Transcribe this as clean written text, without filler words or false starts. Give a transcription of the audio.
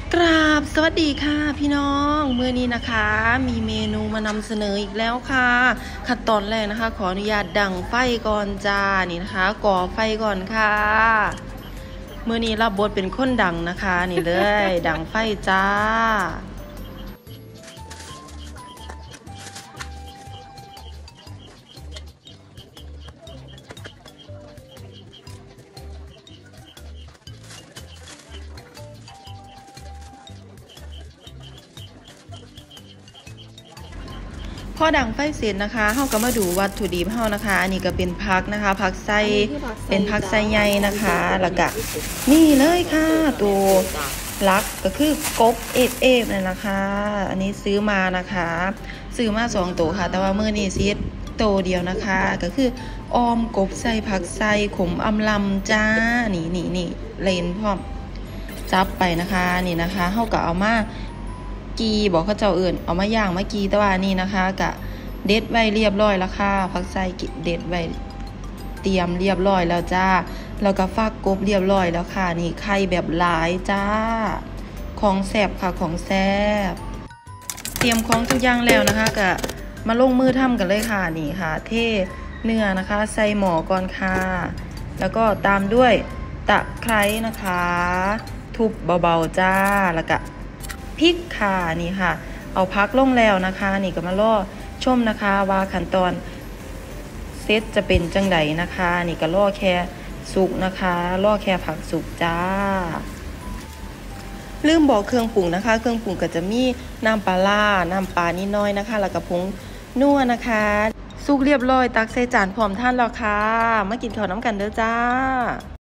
กราบสวัสดีค่ะพี่น้องมื้อนี้นะคะมีเมนูมานำเสนออีกแล้วค่ะขั้นตอนแรกนะคะขออนุญาตดังไฟก่อนจ้านี่นะคะก่อไฟก่อนค่ะมื้อนี้รับบทเป็นคนดังนะคะนี่เลยดังไฟจ้าพอดังไฟเสร็จนะคะเฮาก็มาดูวัตถุดิบเฮานะคะอันนี้ก็เป็นผักนะคะผักไส้เป็นผักไส้ใหญ่นะคะแล้วก็นี่เลยค่ะตัวลักก็คือกบเอฟนั่นแหละค่ะอันนี้ซื้อมานะคะซื้อมา2 ตัวค่ะแต่ว่ามื้อนี้สิตัวเดียวนะคะก็คือออมกบใส่ผักไส้ขมอำลำจ้านี่เลนพร้อมจับไปนะคะนี่นะคะเฮาก็เอามากีบอกเขาเจ้าอื่นเอามาย่างมากีแต่ว่านี่นะคะกะเด็ดไว้เรียบร้อยแล้วค่ะผักไส้เด็ดไว้เตรียมเรียบร้อยแล้วจ้าแล้วก็ฟักกบเรียบร้อยแล้วค่ะนี่ไข่แบบหลายจ้าของแซ่บค่ะของแซ่บเตรียมของทุกอย่างแล้วนะคะกะมาลงมือทำกันเลยค่ะนี่ค่ะเทเนื้อนะคะใส่หม้อก่อนค่ะแล้วก็ตามด้วยตะไคร้นะคะทุบเบาๆจ้าแล้วก็พริกค่ะนี่ค่ะเอาพักลงแล้วนะคะนี่ก็มาล่อชมนะคะว่าขั้นตอนเซตจะเป็นจังไดนะคะนี่ก็ล่อแค่สุกนะคะล่อแค่ผักสุกจ้าลืมบอกเครื่องปรุงนะคะเครื่องปรุงก็จะมีน้ำปลาร้าน้ำปลานิดน้อยนะคะแล้วก็ผงนัวนะคะสุกเรียบร้อยตักใส่จานพร้อมทานแล้วค่ะมากินข้าวน้ำกันเด้อจ้า